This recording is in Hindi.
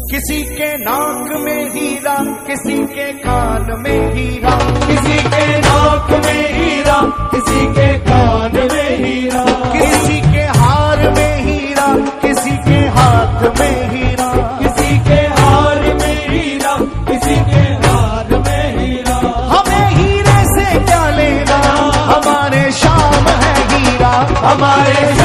किसी के नाक में हीरा, किसी के कान में हीरा, किसी के नाक में हीरा, किसी के कान में हीरा, किसी के हार में हीरा, किसी के हाथ में हीरा, किसी के हार में हीरा, किसी के हाथ में हीरा। हमें हीरे से क्या लेना, हमारे शाम है हीरा, हमारे